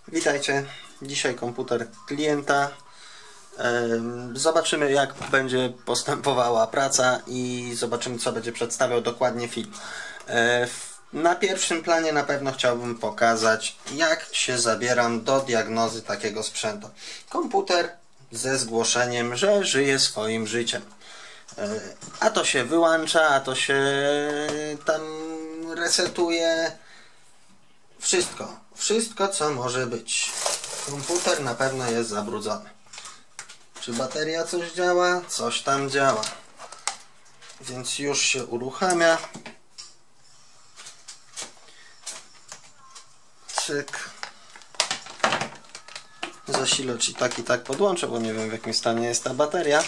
Witajcie, dzisiaj komputer klienta. Zobaczymy, jak będzie postępowała praca i zobaczymy, co będzie przedstawiał dokładnie film. Na pierwszym planie na pewno chciałbym pokazać, jak się zabieram do diagnozy takiego sprzętu. Komputer ze zgłoszeniem, że żyje swoim życiem. A to się wyłącza, a to się tam resetuje. Wszystko co może być. Komputer na pewno jest zabrudzony. Czy bateria coś działa? Coś tam działa. Więc już się uruchamia. Cyk. Zasilacz i tak podłączę, bo nie wiem, w jakim stanie jest ta bateria.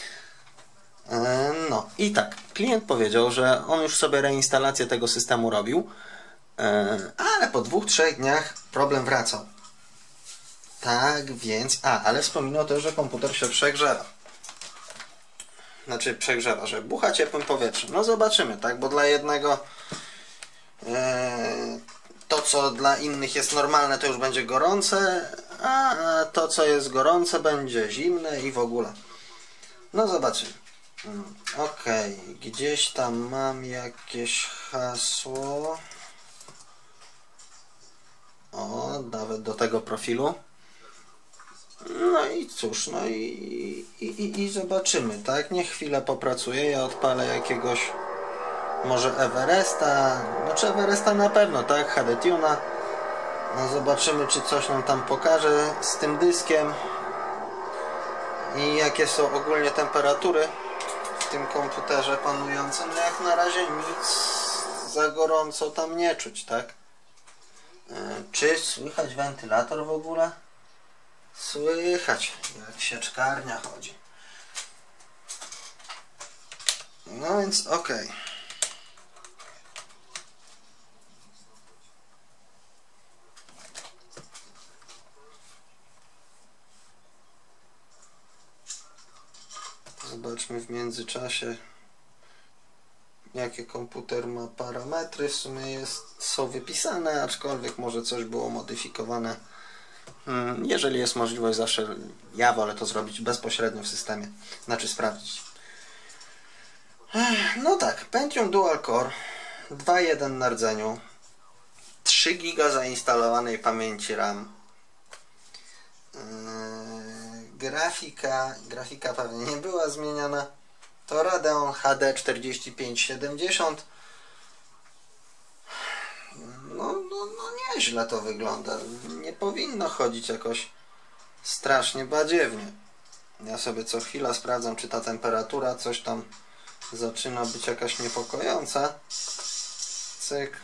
No i tak, klient powiedział, że on już sobie reinstalację tego systemu robił, ale po 2-3 dniach problem wracał. Tak więc, ale wspominał też, że komputer się przegrzewa. Znaczy przegrzewa, że bucha ciepłym powietrzem. No zobaczymy, tak, bo dla jednego to, co dla innych jest normalne, to już będzie gorące, a to, co jest gorące, będzie zimne i w ogóle. No zobaczymy. Ok, gdzieś tam mam jakieś hasło. O, nawet do tego profilu. No i cóż, no i zobaczymy, tak? Niech chwilę popracuję, ja odpalę jakiegoś może Everesta, znaczy Everesta na pewno, tak? HD Tune'a. No zobaczymy, czy coś nam tam pokaże z tym dyskiem i jakie są ogólnie temperatury w tym komputerze panującym. No jak na razie nic za gorąco tam nie czuć, tak? Czy słychać wentylator w ogóle? Słychać, jak sieczkarnia chodzi. No więc okej. Zobaczmy w międzyczasie, jakie komputer ma parametry. W sumie są wypisane, aczkolwiek może coś było modyfikowane. Jeżeli jest możliwość, zawsze ja wolę to zrobić bezpośrednio w systemie. Znaczy sprawdzić. No tak, Pentium Dual Core 2.1 na rdzeniu, 3 GB zainstalowanej pamięci RAM. Grafika pewnie nie była zmieniana. To Radeon HD 4570. No nieźle to wygląda. Nie powinno chodzić jakoś strasznie badziewnie. Ja sobie co chwila sprawdzam, czy ta temperatura coś tam zaczyna być jakaś niepokojąca. Cyk.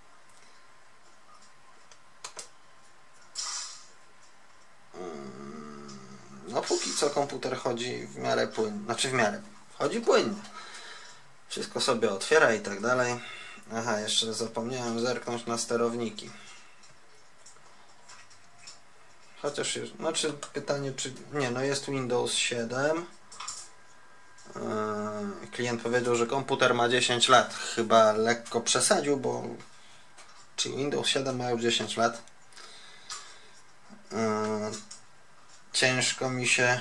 No póki co komputer chodzi w miarę płynnie. Znaczy w miarę. Chodzi płynnie. Wszystko sobie otwiera i tak dalej. Aha, jeszcze zapomniałem zerknąć na sterowniki. Chociaż, znaczy pytanie, czy... Nie, no jest Windows 7. Klient powiedział, że komputer ma 10 lat. Chyba lekko przesadził, bo... Czy Windows 7 ma już 10 lat? Ciężko mi się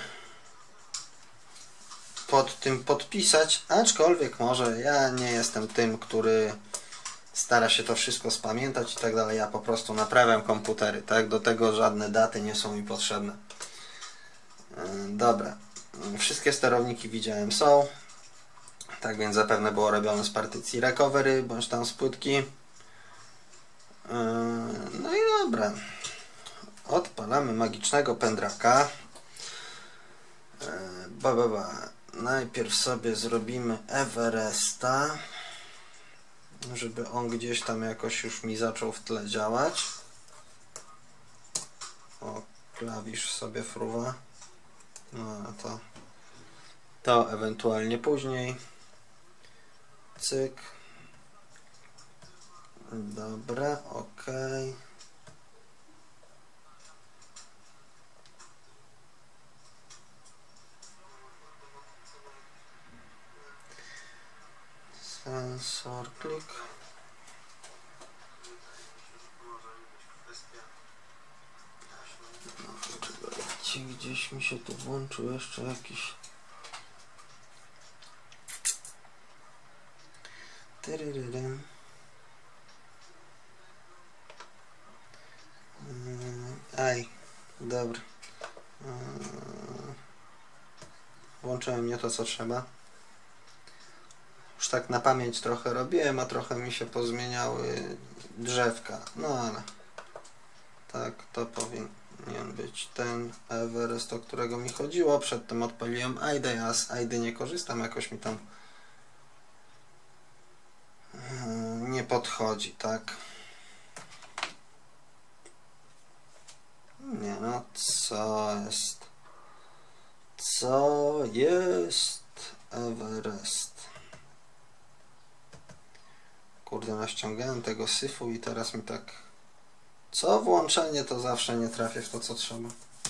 pod tym podpisać, aczkolwiek może ja nie jestem tym, który stara się to wszystko spamiętać i tak dalej. Ja po prostu naprawiam komputery, tak? Do tego żadne daty nie są mi potrzebne. Dobra. Wszystkie sterowniki widziałem są. Tak więc zapewne było robione z partycji recovery, bądź tam z płytki. No i dobra. Odpalamy magicznego pendrive'a. Najpierw sobie zrobimy Everesta, żeby on gdzieś tam jakoś już mi zaczął w tle działać. O, klawisz sobie fruwa. No to ewentualnie później. Cyk. Dobra, ok. Sensor klik. Gdzieś mi się tu włączył jeszcze jakiś... Tyryryrym. Aj, dobra. Włączyłem nie to co trzeba. Już tak na pamięć trochę robiłem, a trochę mi się pozmieniały drzewka. No ale tak, to powinien być ten Everest, o którego mi chodziło. Przedtem odpaliłem Aidę, ja z Aidy nie korzystam, jakoś mi tam nie podchodzi, tak? Nie no, co jest? Co jest Everest? Kurde, naściągałem tego syfu i teraz mi tak... Co włączenie, to zawsze nie trafię w to, co trzeba.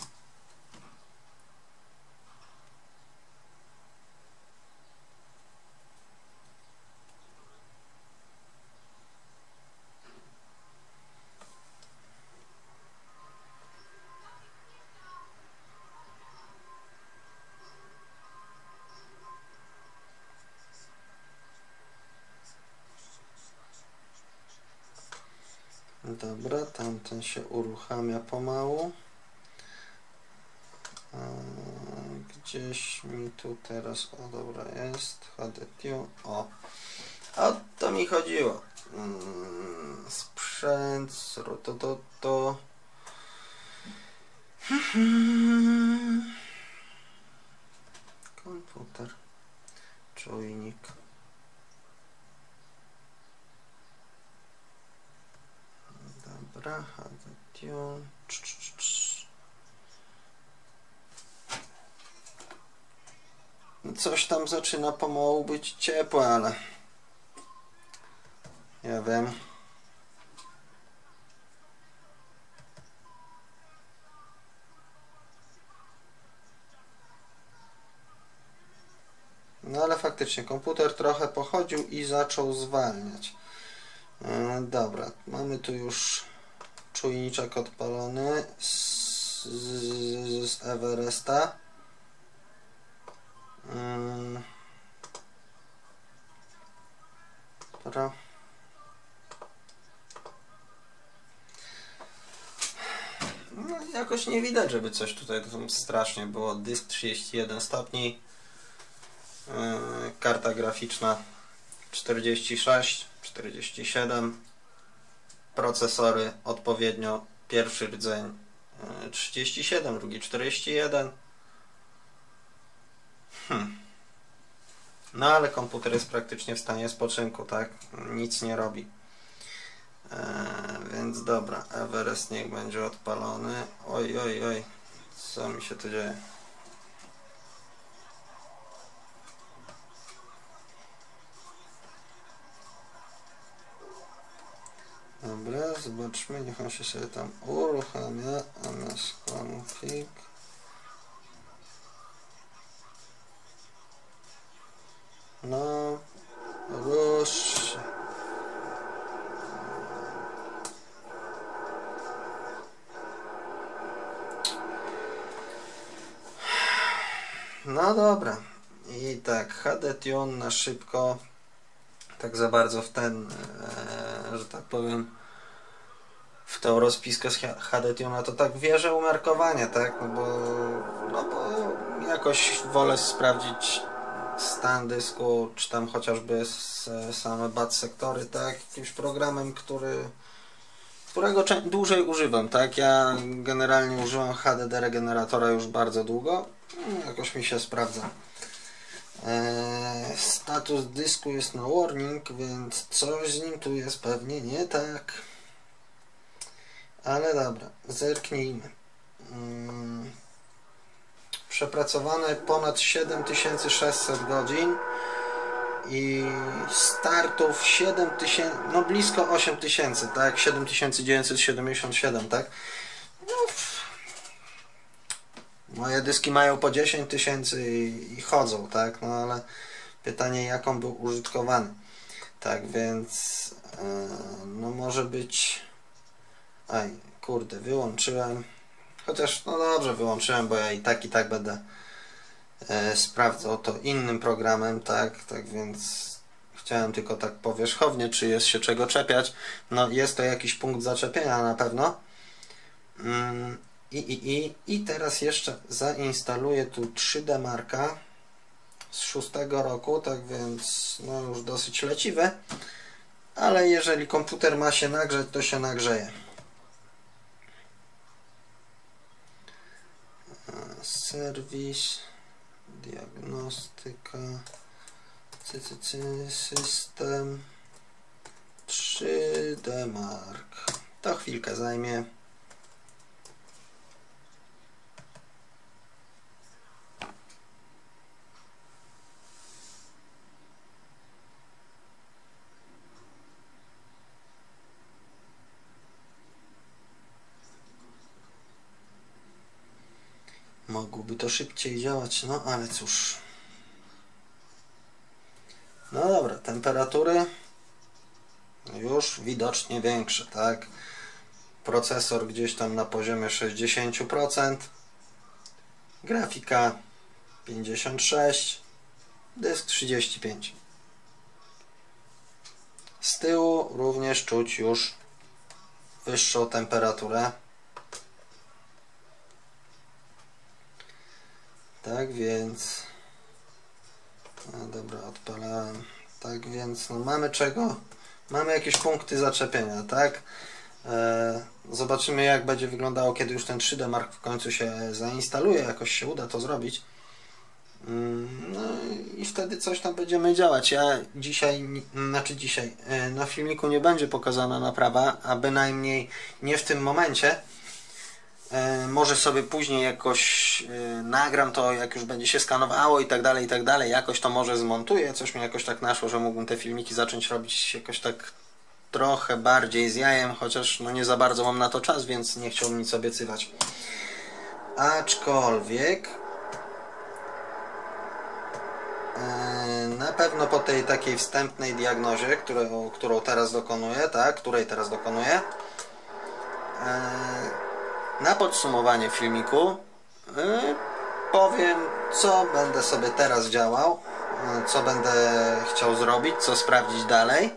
Dobra, tamten się uruchamia pomału. Gdzieś mi tu teraz, o dobra jest, HDTune, o to mi chodziło. Sprzęt, to. Komputer, czujnik. Dobra, HDTune. Coś tam zaczyna pomału być ciepłe, ale ja wiem. No ale faktycznie komputer trochę pochodził i zaczął zwalniać. Dobra, mamy tu już czujniczek odpalony z Everesta. Dobra. No, jakoś nie widać, żeby coś tutaj strasznie było. Dysk 31 stopni. Karta graficzna 46, 47. Procesory odpowiednio pierwszy rdzeń 37, drugi 41. No ale komputer jest praktycznie w stanie spoczynku, tak? Nic nie robi. Więc dobra, Everest niech będzie odpalony. Oj, co mi się tu dzieje? Dobra, zobaczmy, niech on się sobie tam uruchamia. msconfig. No, rusz. No dobra. I tak, HDTune na szybko. Tak za bardzo w ten, że tak powiem, w tą rozpiskę z HDTune'a to tak wierzę umiarkowanie, tak? No bo jakoś wolę sprawdzić stan dysku, czy tam chociażby same BAT sektory, tak? Jakimś programem, którego dłużej używam, tak? Ja generalnie używam HDD regeneratora już bardzo długo. Jakoś mi się sprawdza. Status dysku jest na warning, więc coś z nim tu jest pewnie nie tak. Ale dobra, zerknijmy. Przepracowane ponad 7600 godzin i startów 7000, no blisko 8000, tak? 7977, tak? No, moje dyski mają po 10 000 i chodzą, tak? No ale pytanie, jak on był użytkowany. Tak więc no może być... Aj, kurde, wyłączyłem. Chociaż, no dobrze, wyłączyłem, bo ja i tak będę sprawdzał to innym programem, tak więc chciałem tylko tak powierzchownie, czy jest się czego czepiać. No jest to jakiś punkt zaczepienia na pewno. I teraz jeszcze zainstaluję tu 3D Marka z 6 roku, tak więc no już dosyć leciwy, ale jeżeli komputer ma się nagrzeć, to się nagrzeje. Serwis, diagnostyka, system, 3D Mark. To chwilkę zajmie. Mogłoby to szybciej działać, no ale cóż. No dobra, temperatury już widocznie większe, tak? Procesor gdzieś tam na poziomie 60%, grafika 56%, dysk 35%. Z tyłu również czuć już wyższą temperaturę. Tak więc... No dobra, odpalałem. Tak więc no mamy czego? Mamy jakieś punkty zaczepienia, tak? Zobaczymy, jak będzie wyglądało, kiedy już ten 3D Mark w końcu się zainstaluje, jakoś się uda to zrobić. No i wtedy coś tam będziemy działać. Ja dzisiaj, na filmiku nie będzie pokazana naprawa, a bynajmniej nie w tym momencie. Może sobie później jakoś nagram to, jak już będzie się skanowało i tak dalej, jakoś to może zmontuję. Coś mi jakoś tak naszło, że mógłbym te filmiki zacząć robić jakoś tak trochę bardziej z jajem, chociaż no nie za bardzo mam na to czas, więc nie chciałbym nic obiecywać. Aczkolwiek na pewno po tej takiej wstępnej diagnozie, której teraz dokonuję, na podsumowanie filmiku powiem, co będę sobie teraz działał, co będę chciał zrobić, co sprawdzić dalej.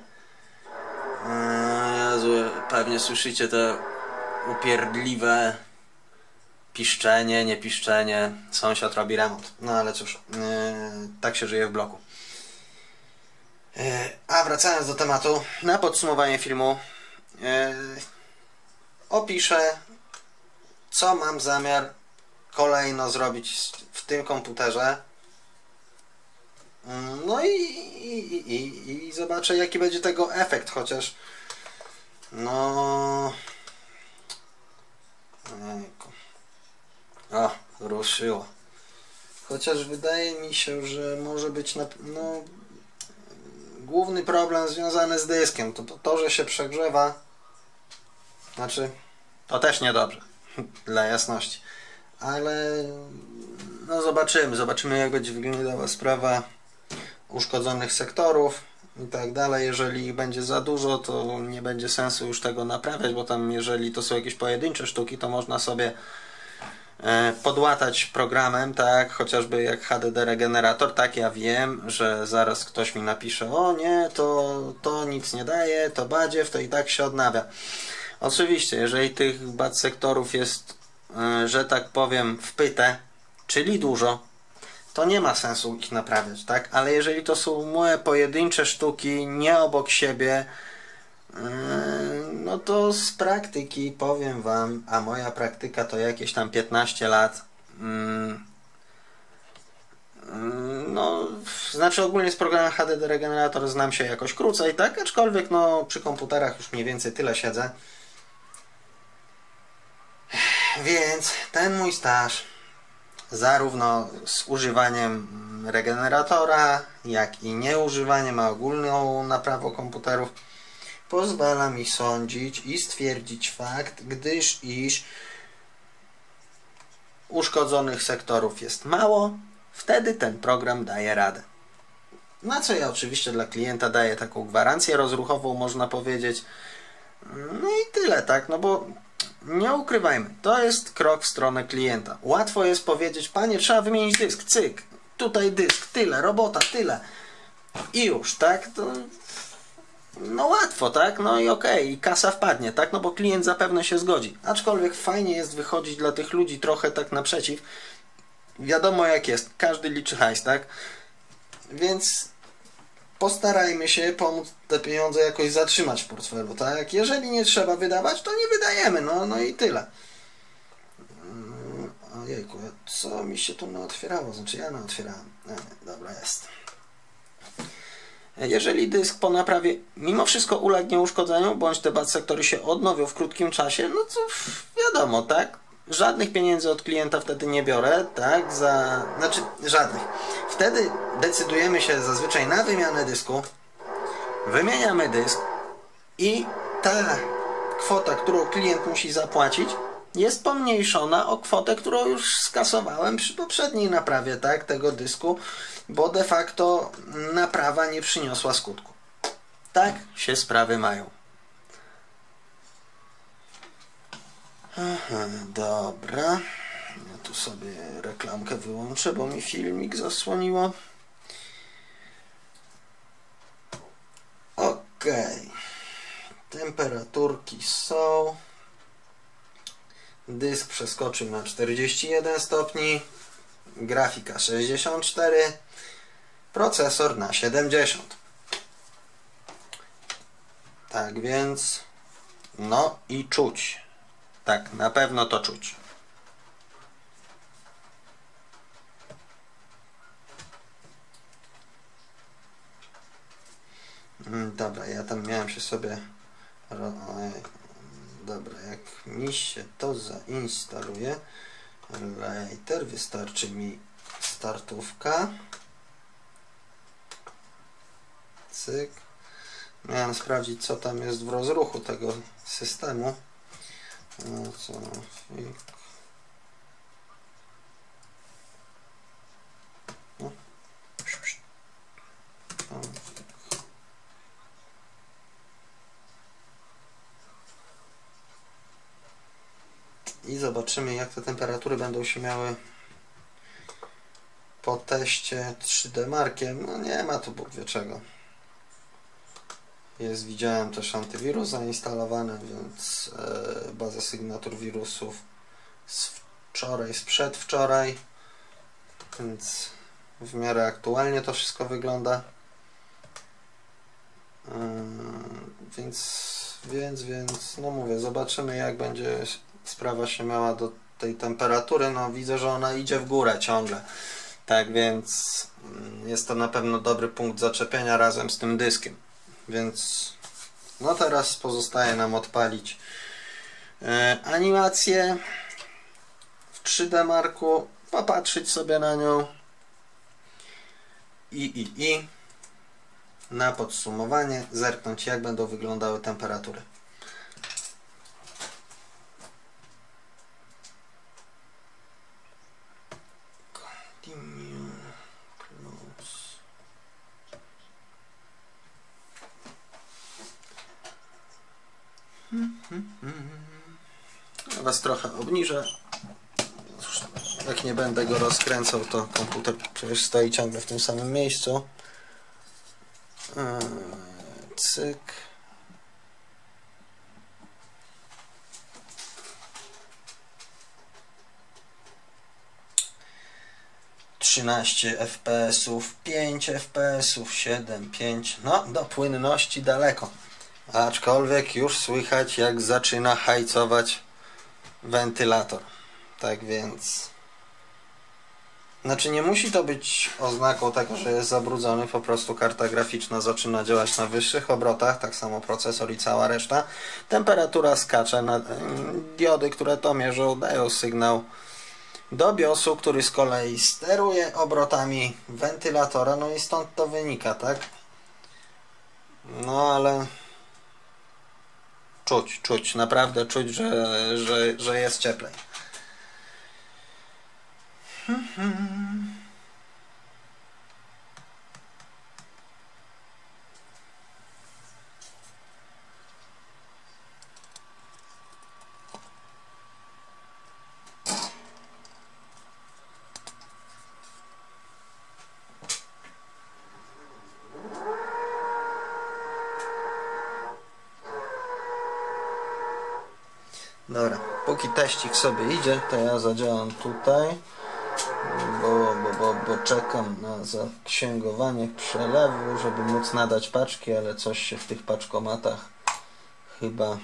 Jezu, pewnie słyszycie te upierdliwe piszczenie, nie piszczenie. Sąsiad robi remont. No ale cóż, tak się żyje w bloku. A wracając do tematu, na podsumowanie filmu opiszę, co mam zamiar kolejno zrobić w tym komputerze. No i zobaczę, jaki będzie tego efekt, chociaż no... O, ruszyło. Chociaż wydaje mi się, że może być główny problem związany z dyskiem. To, że się przegrzewa, znaczy to też niedobrze, dla jasności. Ale no zobaczymy, jak będzie wyglądała sprawa uszkodzonych sektorów i tak dalej. Jeżeli ich będzie za dużo, to nie będzie sensu już tego naprawiać, bo tam jeżeli to są jakieś pojedyncze sztuki, to można sobie podłatać programem, tak, chociażby jak HDD regenerator. Tak, ja wiem, że zaraz ktoś mi napisze: o nie, to nic nie daje, to badziew, to i tak się odnawia. Oczywiście, jeżeli tych bad sektorów jest, że tak powiem, wpyte, czyli dużo, to nie ma sensu ich naprawiać, tak? Ale jeżeli to są moje pojedyncze sztuki, nie obok siebie, no to z praktyki powiem wam, a moja praktyka to jakieś tam 15 lat, no, znaczy ogólnie z programem HDD regenerator znam się jakoś krócej, tak? Aczkolwiek no przy komputerach już mniej więcej tyle siedzę. Więc ten mój staż, zarówno z używaniem regeneratora, jak i nieużywaniem, a ogólną naprawą komputerów, pozwala mi sądzić i stwierdzić fakt, iż uszkodzonych sektorów jest mało, wtedy ten program daje radę. Na co ja oczywiście dla klienta daję taką gwarancję rozruchową, można powiedzieć. No i tyle, tak, no bo nie ukrywajmy, to jest krok w stronę klienta. Łatwo jest powiedzieć, panie, trzeba wymienić dysk, cyk, tutaj dysk, tyle, robota, tyle. I już, tak? To, no łatwo, tak? No i okej, kasa wpadnie, tak? No bo klient zapewne się zgodzi. Aczkolwiek fajnie jest wychodzić dla tych ludzi trochę tak naprzeciw. Wiadomo jak jest, każdy liczy hajs, tak? Więc postarajmy się pomóc te pieniądze jakoś zatrzymać w portfelu, tak? Jeżeli nie trzeba wydawać, to nie wydajemy, no i tyle. Ojejku, co mi się tu naotwierało? Znaczy ja naotwierałem. Dobra, jest. Jeżeli dysk po naprawie mimo wszystko ulegnie uszkodzeniu, bądź te bad sektory się odnowią w krótkim czasie, no to wiadomo, tak? Żadnych pieniędzy od klienta wtedy nie biorę, tak? Znaczy, żadnych. Wtedy decydujemy się zazwyczaj na wymianę dysku, wymieniamy dysk i ta kwota, którą klient musi zapłacić, jest pomniejszona o kwotę, którą już skasowałem przy poprzedniej naprawie, tak, tego dysku, bo de facto naprawa nie przyniosła skutku. Tak się sprawy mają. Aha, dobra. Ja tu sobie reklamkę wyłączę, bo mi filmik zasłoniło. Ok. Temperaturki są. Dysk przeskoczył na 41 stopni. Grafika 64. Procesor na 70. Tak więc no i czuć. Tak, na pewno to czuć. Dobra, ja tam miałem się sobie... Dobra, jak mi się to zainstaluje, later, wystarczy mi startówka. Cyk. Miałem sprawdzić, co tam jest w rozruchu tego systemu. No co? No. I zobaczymy, jak te temperatury będą się miały po teście 3D Markiem. No nie ma tu Bóg wie czego. Widziałem też antywirus zainstalowany, więc bazę sygnatur wirusów z wczoraj, z przedwczoraj, więc w miarę aktualnie to wszystko wygląda. Więc no mówię, zobaczymy jak będzie sprawa się miała do tej temperatury. No widzę, że ona idzie w górę ciągle. Tak więc jest to na pewno dobry punkt zaczepienia razem z tym dyskiem. Więc no teraz pozostaje nam odpalić animację w 3D Marku, popatrzeć sobie na nią i na podsumowanie zerknąć jak będą wyglądały temperatury. Ja Was trochę obniżę. Jak nie będę go rozkręcał, to komputer przecież stoi ciągle w tym samym miejscu. Cyk. FPS-ów, 5 FPS-ów, 7, 5. No, do płynności daleko. Aczkolwiek już słychać, jak zaczyna hajcować wentylator. Tak więc... Znaczy nie musi to być oznaką tego, że jest zabrudzony, po prostu karta graficzna zaczyna działać na wyższych obrotach, tak samo procesor i cała reszta. Temperatura skacze, diody, które to mierzą, dają sygnał do BIOS-u, który z kolei steruje obrotami wentylatora, no i stąd to wynika, tak? No ale czuć, naprawdę czuć, że jest cieplej. Dobra, póki teścik sobie idzie, to ja zadziałam tutaj, bo czekam na zaksięgowanie przelewu, żeby móc nadać paczki, ale coś się w tych paczkomatach chyba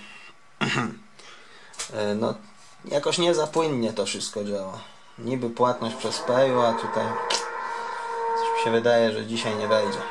no jakoś nie za płynnie to wszystko działa. Niby płatność przez Payu, a tutaj coś mi się wydaje, że dzisiaj nie wejdzie.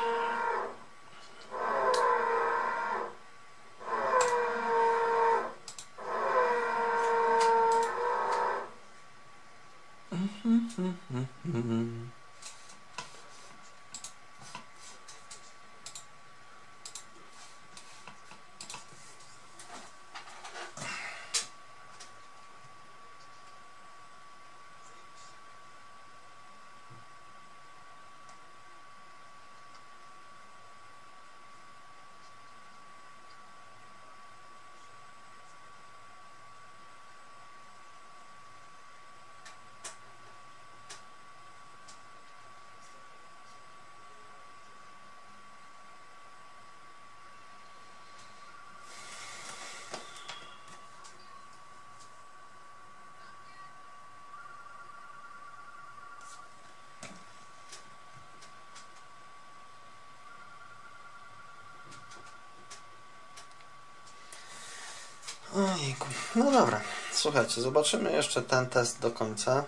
Ojejku. No dobra, słuchajcie, zobaczymy jeszcze ten test do końca.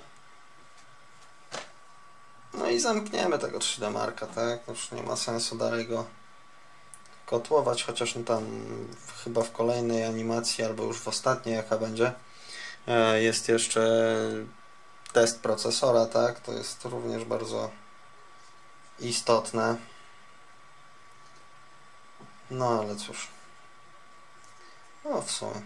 No i zamkniemy tego 3D Marka, tak? Już nie ma sensu dalej go kotłować, chociaż no tam chyba w kolejnej animacji, albo już w ostatniej, jaka będzie, jest jeszcze test procesora, tak? To jest również bardzo istotne. No ale cóż. No w sumie.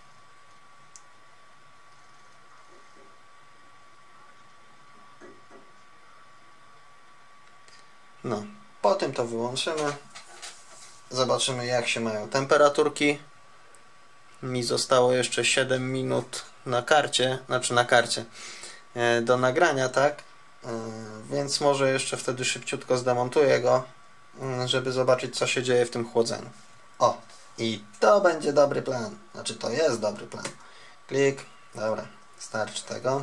No, po tym to wyłączymy. Zobaczymy, jak się mają temperaturki. Mi zostało jeszcze 7 minut na karcie, znaczy na karcie do nagrania, tak? Więc może jeszcze wtedy szybciutko zdemontuję go, żeby zobaczyć, co się dzieje w tym chłodzeniu. O, i to będzie dobry plan. Znaczy, to jest dobry plan. Klik. Dobra, starczy tego.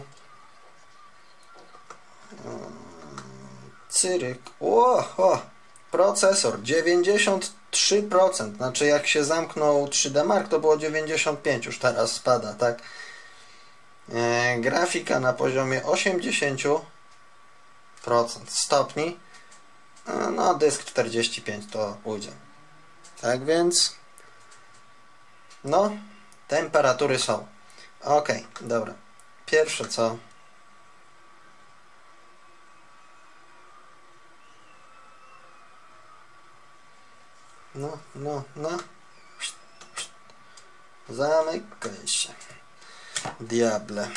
Cyryk. O, procesor 93%. Znaczy, jak się zamknął 3D Mark, to było 95%. Już teraz spada, tak? Grafika na poziomie 80% stopni. No, dysk 45 to ujdzie. Tak więc no, temperatury są. Ok, dobra. Pierwsze co? No. Zamykaj się. Diable.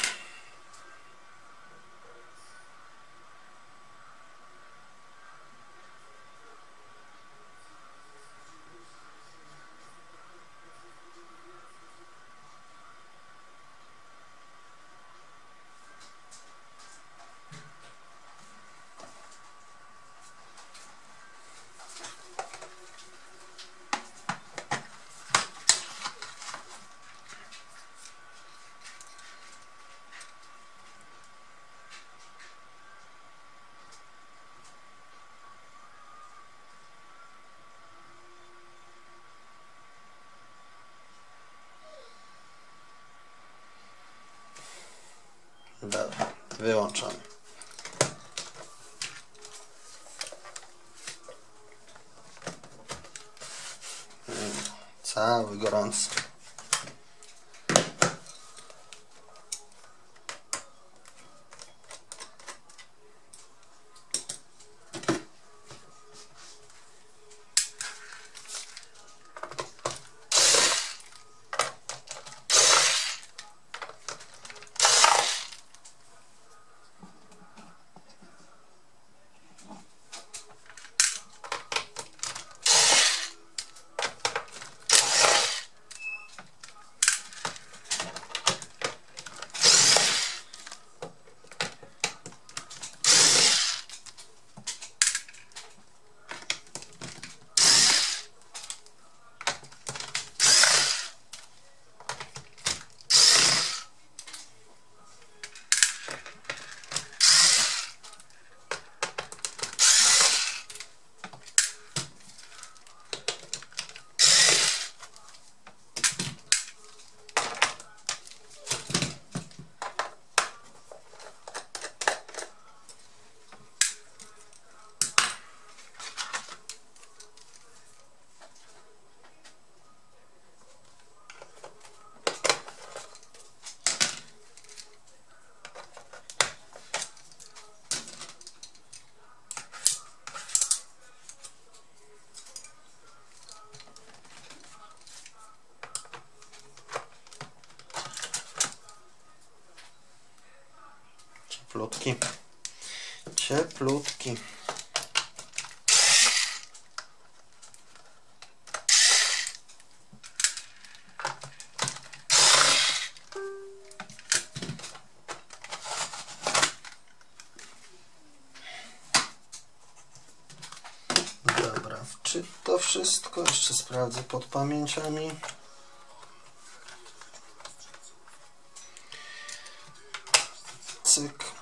Dobra, wyłączamy. Cały gorący. Cieplutki. Cieplutki. Dobra, czy to wszystko? Jeszcze sprawdzę pod pamięciami. Cyk.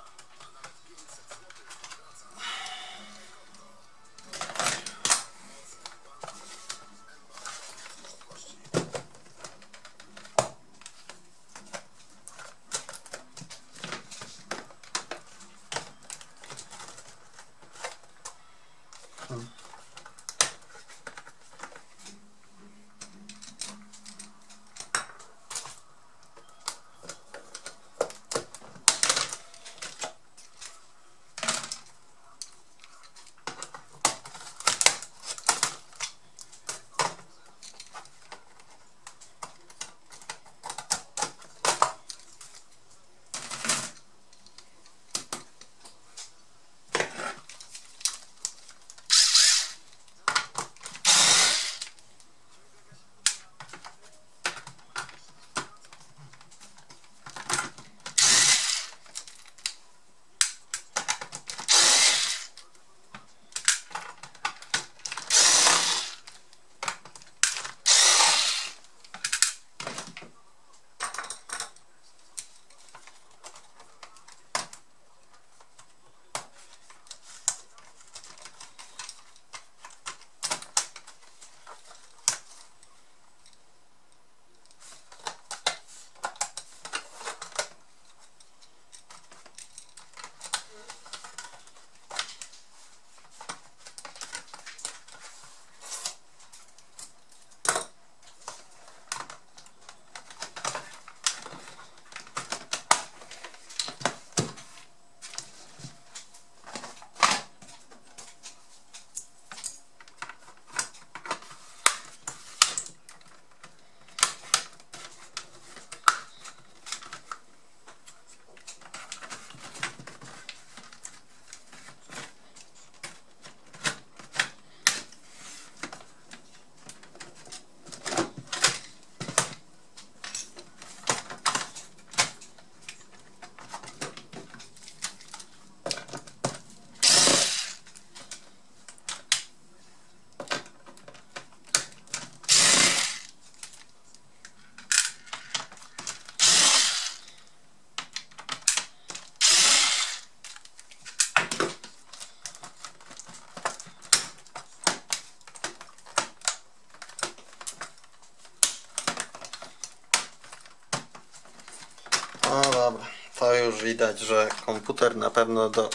No dobra, to już widać, że komputer na pewno do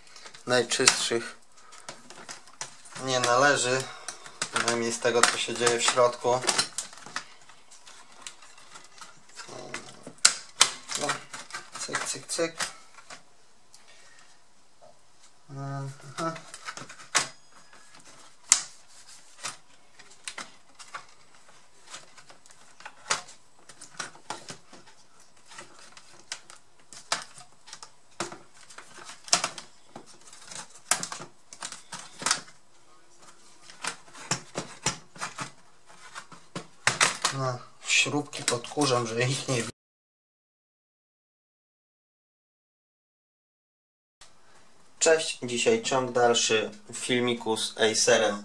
najczystszych nie należy, przynajmniej z tego, co się dzieje w środku. No, cyk, cyk, cyk. Aha. No, śrubki podkurzam, że ich nie widzę. Cześć, dzisiaj ciąg dalszy w filmiku z Acerem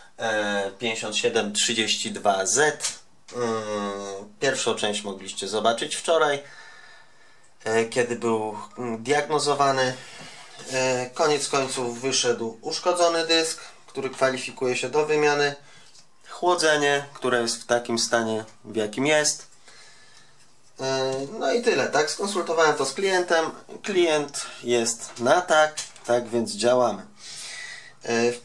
5732Z. Pierwszą część mogliście zobaczyć wczoraj, kiedy był diagnozowany. Koniec końców wyszedł uszkodzony dysk, który kwalifikuje się do wymiany. Chłodzenie, które jest w takim stanie, w jakim jest. No i tyle, tak? Skonsultowałem to z klientem. Klient jest na tak, tak więc działamy. W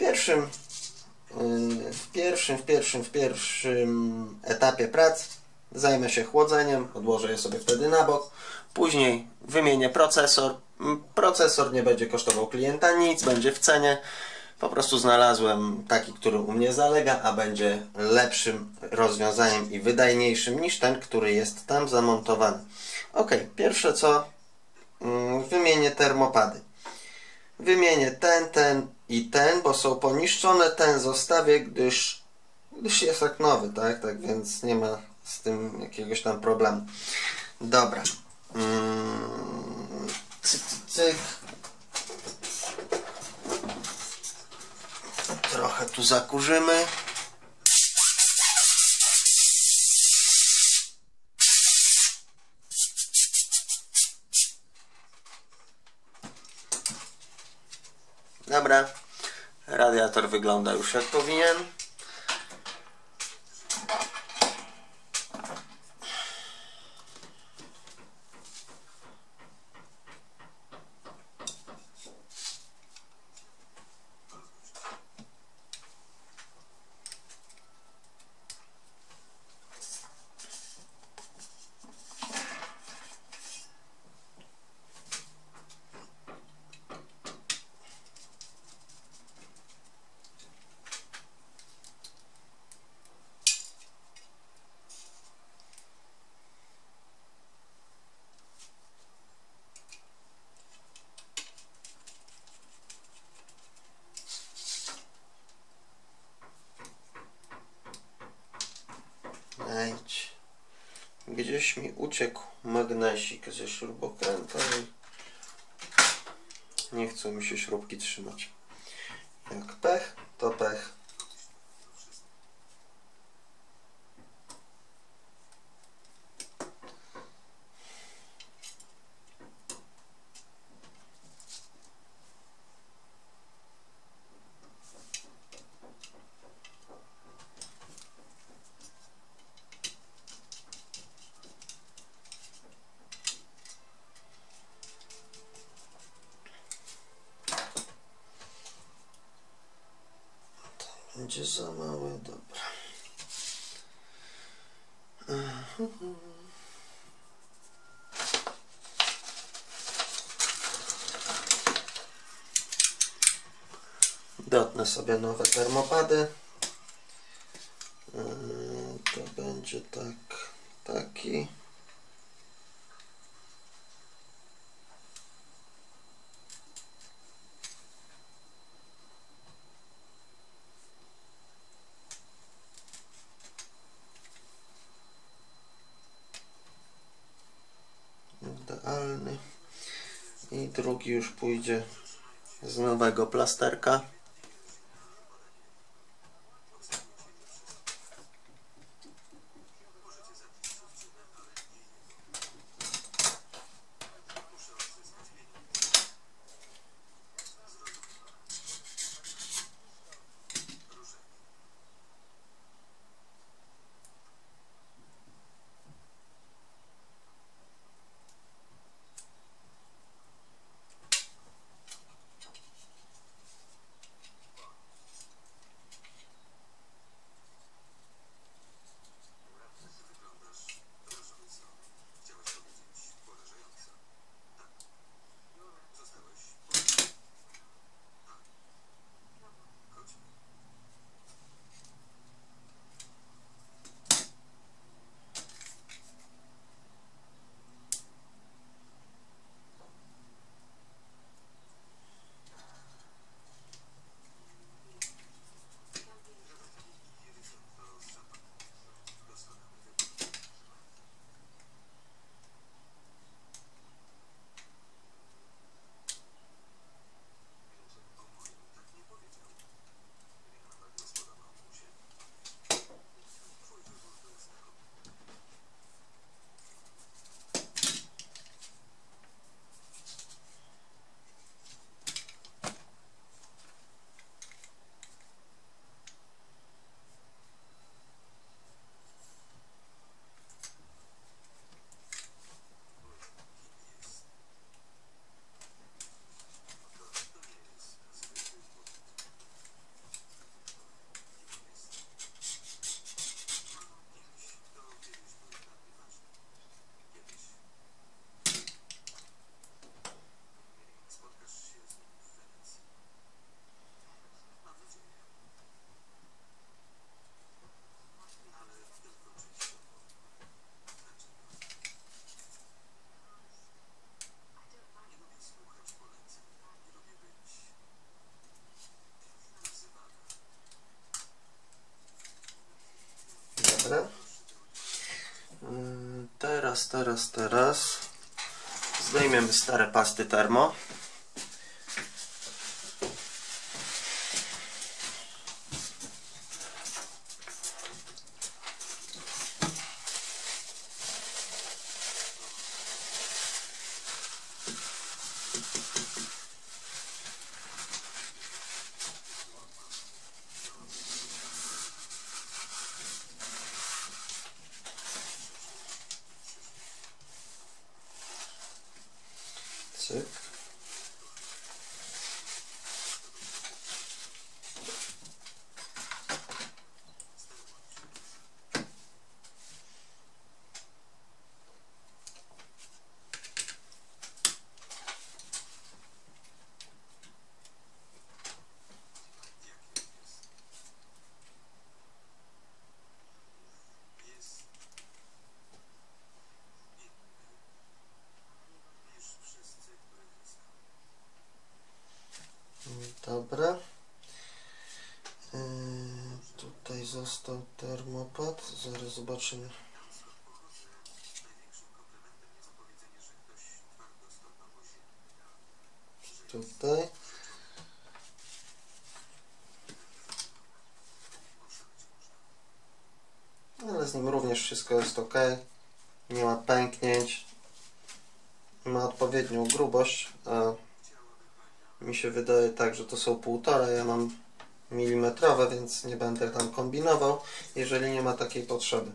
pierwszym etapie prac zajmę się chłodzeniem, odłożę je sobie wtedy na bok. Później wymienię procesor. Procesor nie będzie kosztował klienta nic, będzie w cenie. Po prostu znalazłem taki, który u mnie zalega, a będzie lepszym rozwiązaniem i wydajniejszym niż ten, który jest tam zamontowany. Ok, pierwsze co, wymienię termopady. Wymienię ten i ten, bo są poniszczone. Ten zostawię, gdyż jest jak nowy, tak? Tak więc nie ma z tym jakiegoś tam problemu. Dobra. Cyk, cyk. Trochę tu zakurzymy. Dobra. Radiator wygląda już jak powinien. Gdzieś mi uciekł magnesik ze śrubokręta i nie chcą mi się śrubki trzymać. Jak pech, to pech. Będzie za małe, dobra. Dotnę sobie nowe termopady. To będzie taki. Idealny. I drugi już pójdzie z nowego plasterka. Teraz zdejmiemy stare pasty termo. Cyk. Dobra. Tutaj został termopad. Zaraz zobaczymy. Tutaj. Ale z nim również wszystko jest ok. Nie ma pęknięć. Ma odpowiednią grubość. Mi się wydaje tak, że to są 1,5, ja mam milimetrowe, więc nie będę tam kombinował, jeżeli nie ma takiej potrzeby.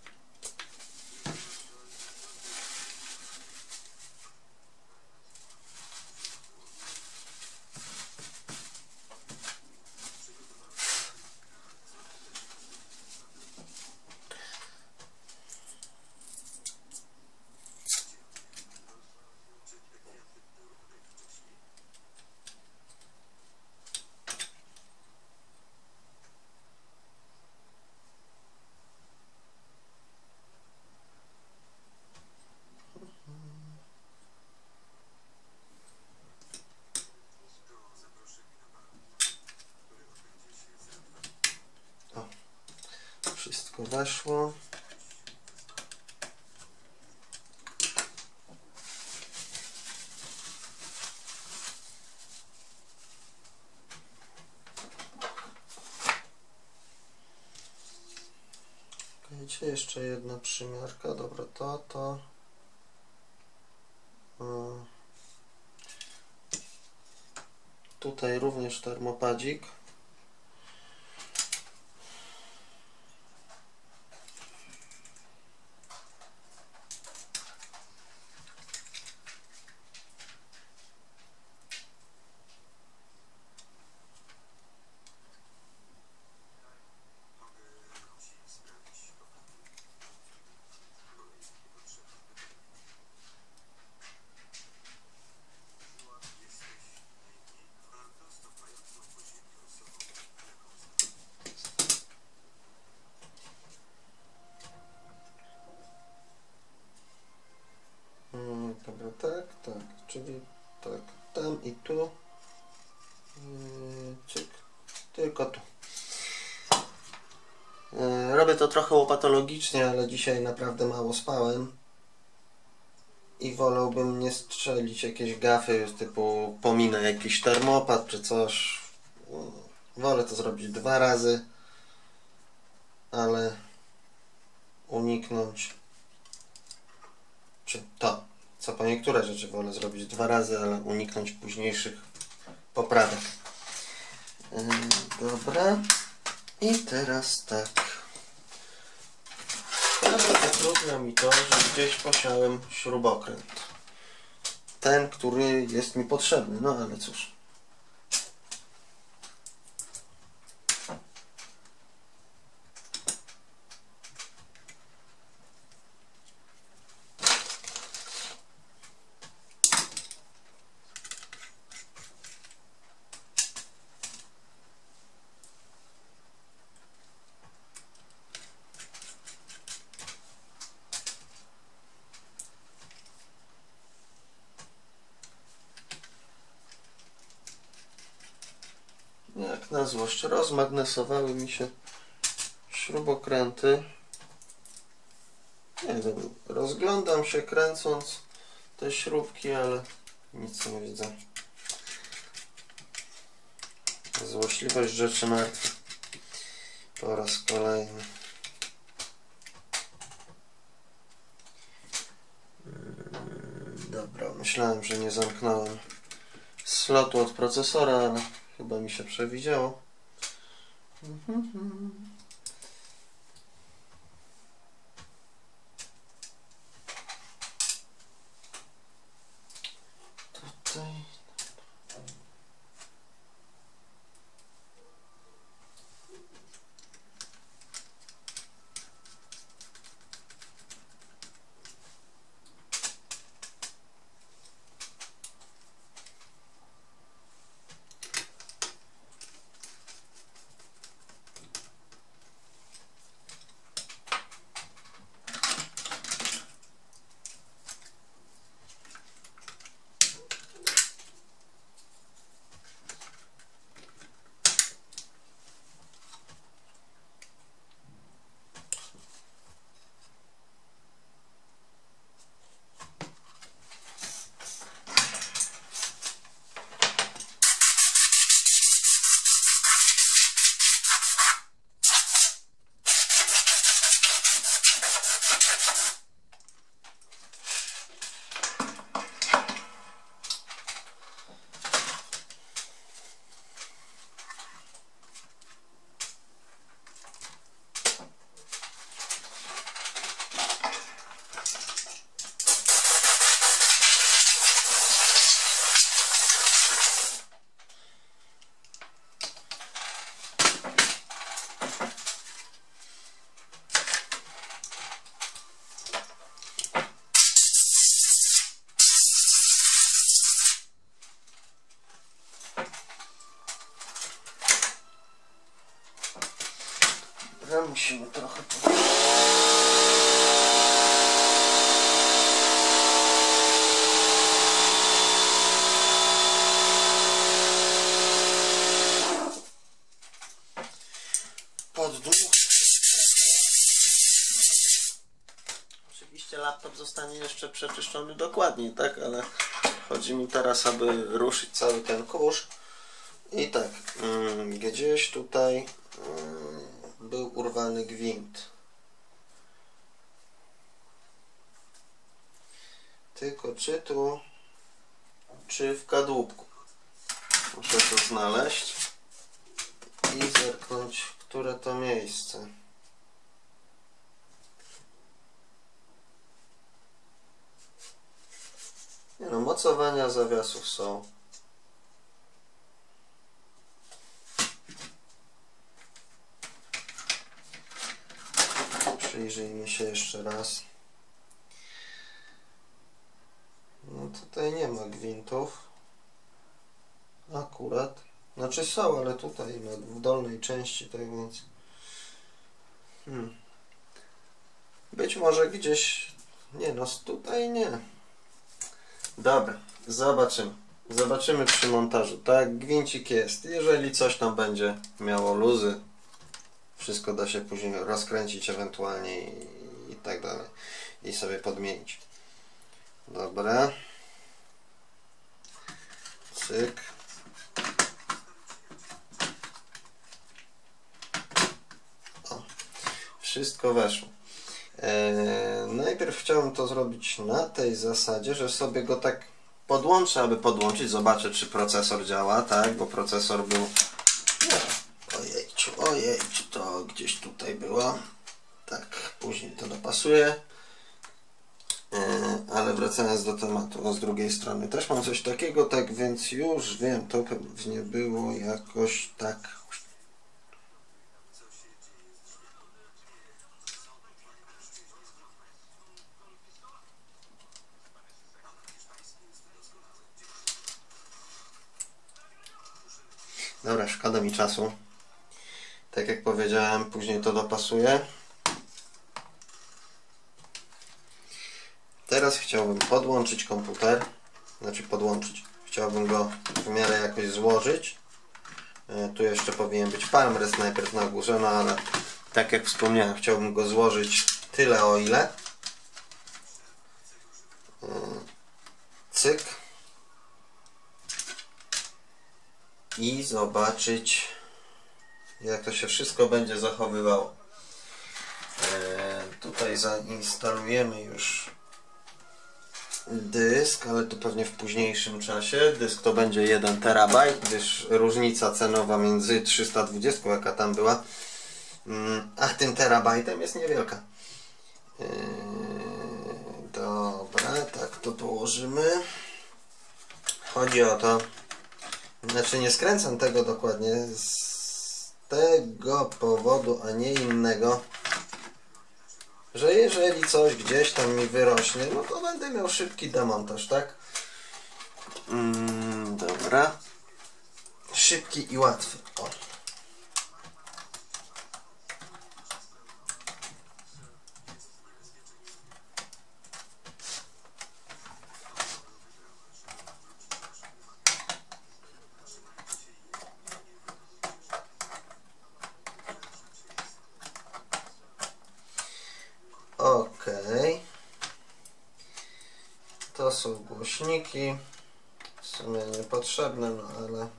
Wszystko weszło. Wiecie, jeszcze jedna przymiarka. Dobra, to. Tutaj również termopadzik. Dobra, tak, czyli tak, tam i tu, cyk, tylko tu. Robię to trochę łopatologicznie, ale dzisiaj naprawdę mało spałem i wolałbym nie strzelić jakieś gafy typu pominę jakiś termopad czy coś. Wolę to zrobić 2 razy, ale uniknąć, czy to, co po niektóre rzeczy wolę zrobić 2 razy, ale uniknąć późniejszych poprawek. Dobra. I teraz tak. Bardzo zatrudnia mi to, że gdzieś posiałem śrubokręt. Ten, który jest mi potrzebny, no ale cóż. Jak na złość rozmagnesowały mi się śrubokręty. Nie wiem, Rozglądam się kręcąc te śrubki, ale nic nie widzę. Złośliwość rzeczy martwych. Po raz kolejny. Dobra, myślałem, że nie zamknąłem slotu od procesora, ale chyba mi się przewidziało. Tutaj. Musimy trochę Oczywiście laptop zostanie jeszcze przeczyszczony dokładniej, tak? Ale chodzi mi teraz, aby ruszyć cały ten kurz. I tak, gdzieś tutaj był urwany gwint. Tylko czy tu, czy w kadłubku. Muszę to znaleźć i zerknąć, które to miejsce. Nie no, mocowania zawiasów są. Przyjrzyjmy się jeszcze raz. No tutaj nie ma gwintów. Akurat. Znaczy są, ale tutaj w dolnej części, tak więc... Być może gdzieś... Nie no, tutaj nie. Dobra, zobaczymy. Zobaczymy przy montażu. Tak, gwincik jest. Jeżeli coś tam będzie miało luzy, wszystko da się później rozkręcić ewentualnie i tak dalej. I sobie podmienić. Dobra. Cyk. O, wszystko weszło. Najpierw chciałem to zrobić na tej zasadzie, że sobie go tak podłączę, aby podłączyć. Zobaczę, czy procesor działa, tak? Bo procesor był... Ojejciu, to gdzieś tutaj było. Tak, później to dopasuję. Ale wracając do tematu, no z drugiej strony też mam coś takiego, tak więc już wiem, to pewnie było jakoś tak. Dobra, szkoda mi czasu. Tak jak powiedziałem, później to dopasuję. Teraz chciałbym podłączyć komputer. Znaczy podłączyć. Chciałbym go w miarę jakoś złożyć. Tu jeszcze powinien być palmrest najpierw na górze, no ale tak jak wspomniałem, chciałbym go złożyć tyle o ile. cyk i zobaczyć, jak to się wszystko będzie zachowywało. Tutaj zainstalujemy już dysk, ale to pewnie w późniejszym czasie. Dysk to będzie 1 terabajt, gdyż różnica cenowa między 320, jaka tam była, a tym terabajtem jest niewielka. Dobra, tak to położymy. Chodzi o to, znaczy nie skręcam tego dokładnie z tego powodu, a nie innego, że jeżeli coś gdzieś tam mi wyrośnie, no to będę miał szybki demontaż, tak? Dobra. Szybki i łatwy. O. Okej. To są głośniki. W sumie niepotrzebne, no ale...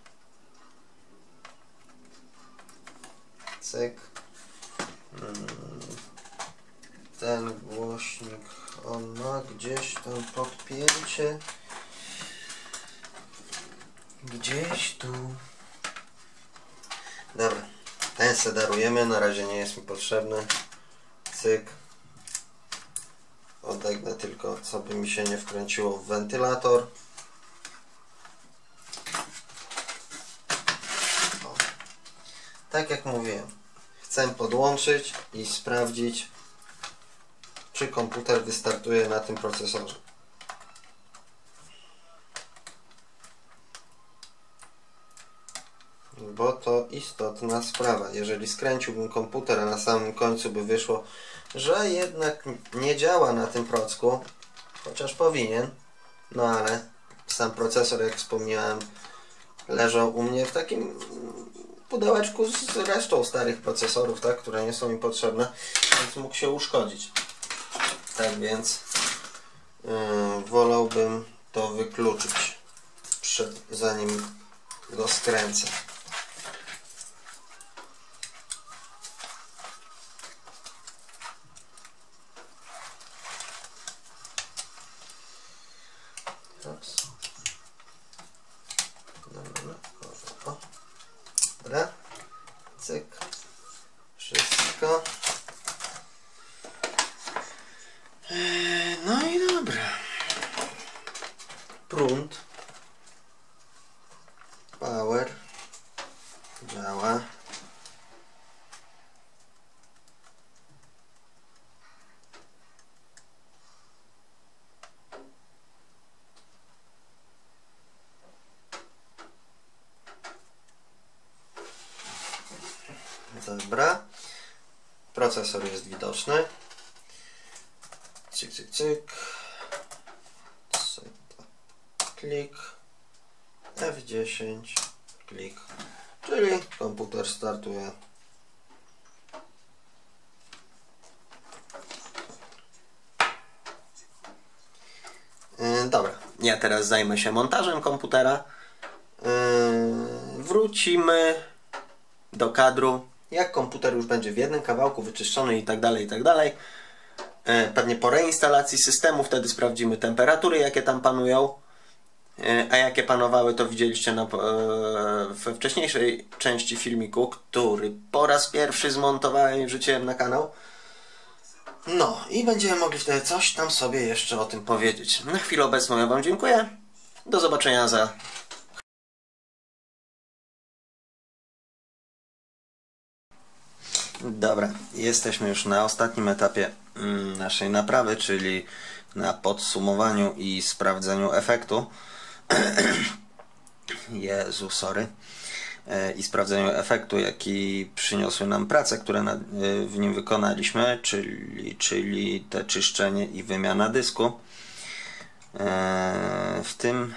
Cyk. Ten głośnik, on ma gdzieś tam podpięcie. Gdzieś tu. Dobra. Ten se darujemy, na razie nie jest mi potrzebny. Cyk. Odegnę tylko, co by mi się nie wkręciło w wentylator. O. Tak jak mówiłem, chcę podłączyć i sprawdzić, czy komputer wystartuje na tym procesorze. Bo to istotna sprawa. Jeżeli skręciłbym komputer, a na samym końcu by wyszło, że jednak nie działa na tym procku, chociaż powinien, no ale sam procesor, jak wspomniałem, leżał u mnie w takim pudełeczku z resztą starych procesorów, tak, które nie są mi potrzebne, więc mógł się uszkodzić. Tak więc wolałbym to wykluczyć, zanim go skręcę. Ups. Dobra. Cyk. Wszystko. No i dobra. Prąd. Power. Działa. Dobra. Procesor jest widoczny. Cyk, cyk, cyk. Klik. F10. Klik. Czyli komputer startuje. Dobra. Ja teraz zajmę się montażem komputera. Wrócimy do kadru, jak komputer już będzie w jednym kawałku wyczyszczony i tak dalej. Pewnie po reinstalacji systemu wtedy sprawdzimy temperatury, jakie tam panują, a jakie panowały, to widzieliście we wcześniejszej części filmiku, który po raz pierwszy zmontowałem i wrzuciłem na kanał. No i będziemy mogli wtedy coś tam sobie jeszcze o tym powiedzieć. Na chwilę obecną ja Wam dziękuję. Do zobaczenia za... Dobra, jesteśmy już na ostatnim etapie naszej naprawy, czyli na podsumowaniu i sprawdzeniu efektu. Jezu, sorry. I sprawdzeniu efektu, jaki przyniosły nam prace, które w nim wykonaliśmy, czyli te czyszczenie i wymiana dysku. W tym...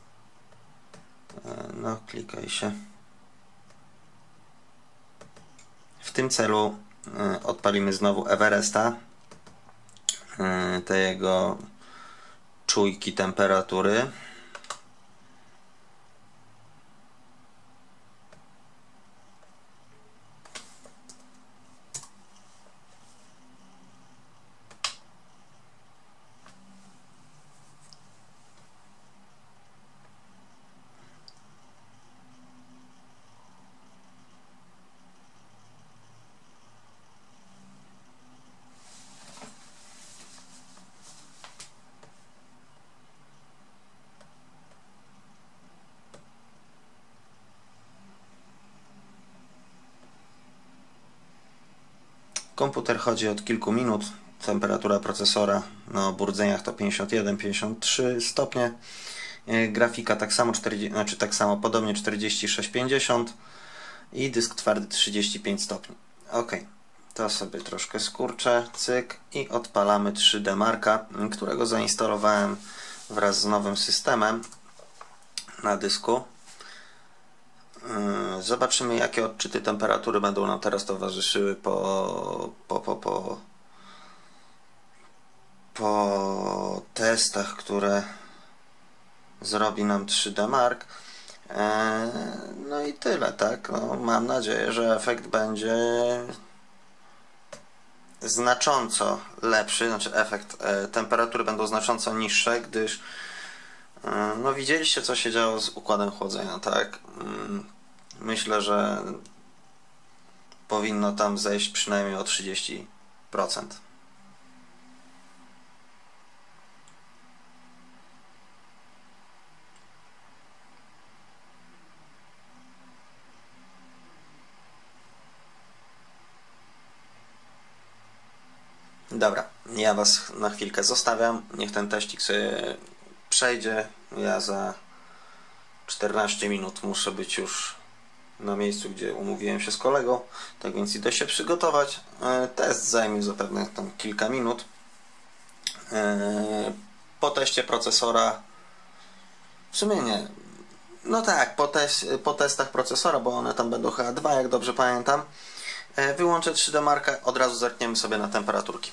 No, klikaj się. W tym celu odpalimy znowu Everesta, te jego czujki temperatury. Komputer chodzi od kilku minut. Temperatura procesora na oburdzeniach to 51-53 stopnie. Grafika tak samo, podobnie 46-50 i dysk twardy 35 stopni. Ok, to sobie troszkę skurczę, cyk i odpalamy 3D Marka, którego zainstalowałem wraz z nowym systemem na dysku. Zobaczymy, jakie odczyty temperatury będą nam teraz towarzyszyły po testach, które zrobi nam 3D Mark. No i tyle, tak? No, mam nadzieję, że efekt będzie znacząco lepszy, temperatury będą znacząco niższe, gdyż no widzieliście, co się działo z układem chłodzenia, tak? Myślę, że powinno tam zejść przynajmniej o 30%. Dobra, ja Was na chwilkę zostawiam. Niech ten teścik sobie przejdzie. Ja za 14 minut muszę być już na miejscu, gdzie umówiłem się z kolegą. Tak więc idę się przygotować. Test zajmie zapewne tam kilka minut. Po teście procesora w sumie nie. No tak, po testach procesora, bo one tam będą chyba dwa, jak dobrze pamiętam. Wyłączę 3D Marka, od razu zerkniemy sobie na temperaturki.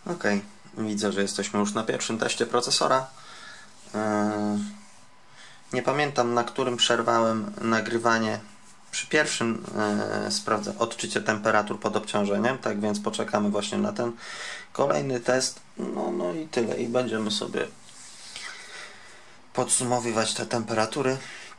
Ok, widzę, że jesteśmy już na pierwszym teście procesora. Nie pamiętam, na którym przerwałem nagrywanie. Przy pierwszym sprawdzę odczycie temperatur pod obciążeniem, tak więc poczekamy właśnie na ten kolejny test. No i tyle. I będziemy sobie podsumowywać te temperatury.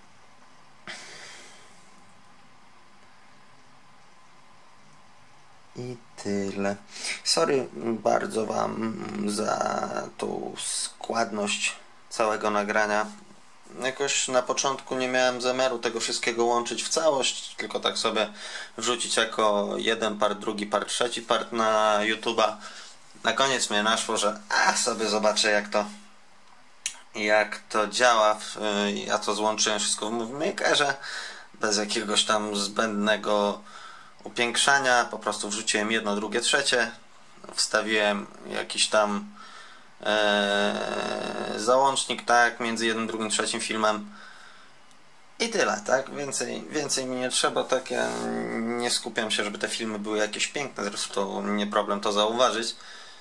I tyle. Sorry bardzo Wam za tą składność całego nagrania. Jakoś na początku nie miałem zamiaru tego wszystkiego łączyć w całość, tylko tak sobie wrzucić jako jeden part, drugi part, trzeci part na YouTube'a. Na koniec mnie naszło, że sobie zobaczę jak to działa. Ja to złączyłem wszystko w Movie Makerze bez jakiegoś tam zbędnego upiększania, po prostu wrzuciłem jedno, drugie, trzecie, wstawiłem jakiś tam załącznik, tak, między jednym, drugim, trzecim filmem i tyle, tak, więcej mi nie trzeba, tak, ja nie skupiam się, żeby te filmy były jakieś piękne, zresztą nie problem to zauważyć.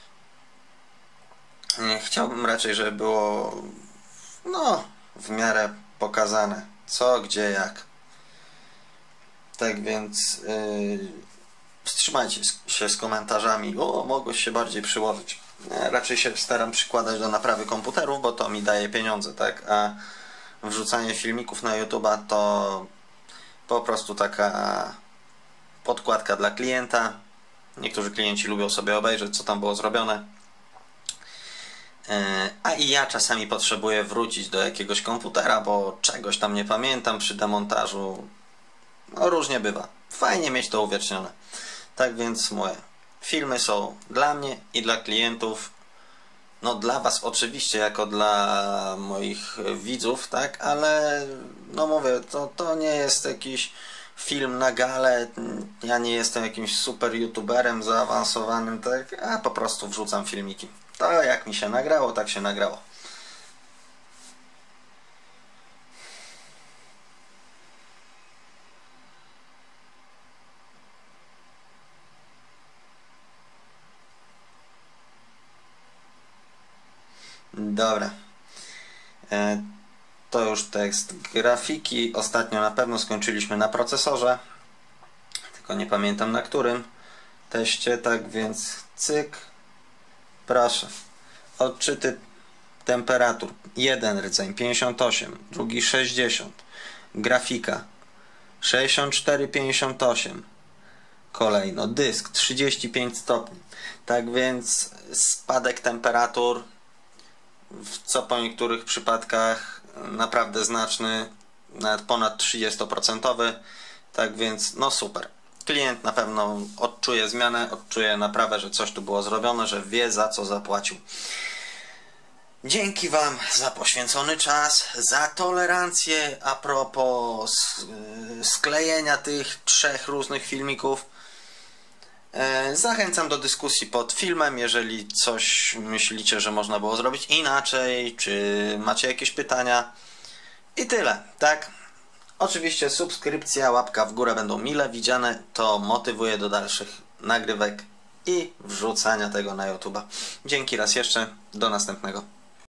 Chciałbym raczej, żeby było w miarę pokazane co, gdzie, jak. Tak więc wstrzymajcie się z komentarzami, mogłeś się bardziej przyłożyć. Ja raczej się staram przykładać do naprawy komputerów, bo to mi daje pieniądze, tak? A wrzucanie filmików na YouTube'a to po prostu taka podkładka dla klienta. Niektórzy klienci lubią sobie obejrzeć, co tam było zrobione. A i ja czasami potrzebuję wrócić do jakiegoś komputera, bo czegoś tam nie pamiętam przy demontażu. Różnie bywa. Fajnie mieć to uwiecznione. Tak więc moje filmy są dla mnie i dla klientów. Dla Was oczywiście, jako dla moich widzów, tak? Ale mówię, to nie jest jakiś film na galę. Ja nie jestem jakimś super youtuberem zaawansowanym, tak? A po prostu wrzucam filmiki. To jak mi się nagrało, tak się nagrało. Dobra. To już tekst grafiki. Ostatnio na pewno skończyliśmy na procesorze. Tylko nie pamiętam na którym teście, tak więc cyk. Proszę. Odczyty temperatur. Jeden rdzeń 58, drugi 60. Grafika 64,58. Kolejno dysk 35 stopni. Tak więc spadek temperatur co po niektórych przypadkach naprawdę znaczny, nawet ponad 30%. Tak więc super. Klient na pewno odczuje zmianę, odczuje naprawę, że coś tu było zrobione, że wie, za co zapłacił. Dzięki Wam za poświęcony czas, za tolerancję a propos sklejenia tych 3 różnych filmików. Zachęcam do dyskusji pod filmem, jeżeli coś myślicie, że można było zrobić inaczej, czy macie jakieś pytania. I tyle, tak? Oczywiście subskrypcja, łapka w górę będą mile widziane, to motywuje do dalszych nagrywek i wrzucania tego na YouTube'a. Dzięki raz jeszcze, do następnego.